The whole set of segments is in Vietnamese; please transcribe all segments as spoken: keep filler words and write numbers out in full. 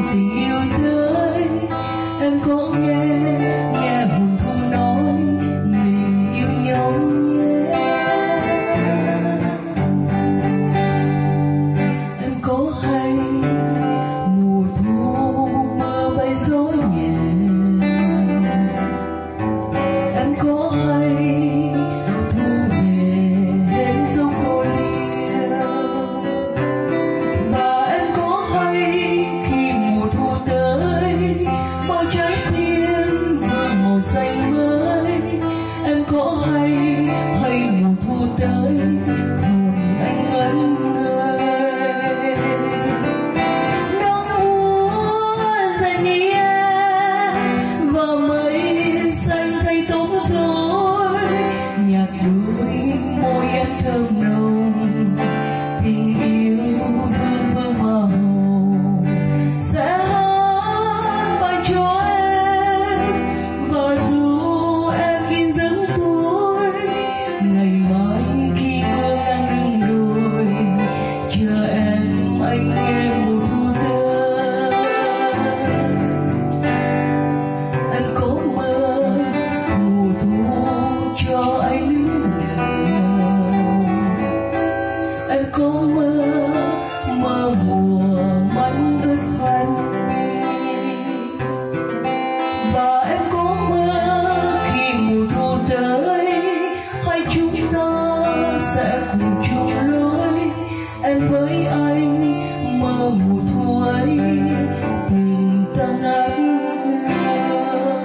tình yêu tới em có nghe nghe buồn thu nói mình yêu nhau nhé. Em có hay mùa thu mưa bay gió nhẹ, em có hay thu về giống cô liêu, và em có hay khi mùa thu tới bao trái tim vừa màu xanh mới. Em có hay hay mùa thu tới buồn anh ngẩn ngơi. Nắng mùa dần nhẹ và mây xanh thay tóc rối, nhạt đôi môi em thơm nồng, tình yêu vương vương màu sẽ hát bài cho em. Và dù em in dấu tuổi ngày mai khi cô đang đứng đồi chờ em, anh nghe mùa thu tới. Em có mơ mùa thu cho anh lính nào, em có mơ mơ mùa mắn ướt hoen mi, và em có mơ khi mùa thu tới hai chúng ta sẽ cùng chung lối. Em với anh mơ mùa thu ấy tình ta ngát ngào.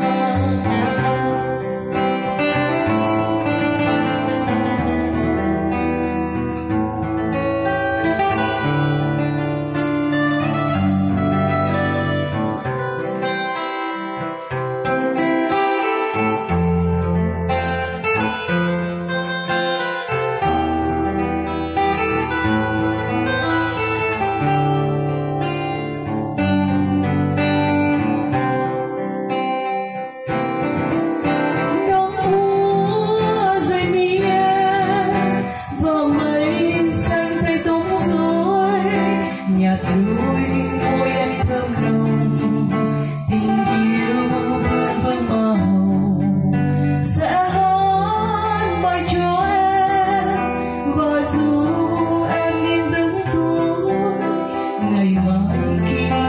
Nhạt đôi môi em thơm nồng, tình yêu vương vương màu sẽ hát bài cho em. Và dù em in dấu tuổi ngày mai khi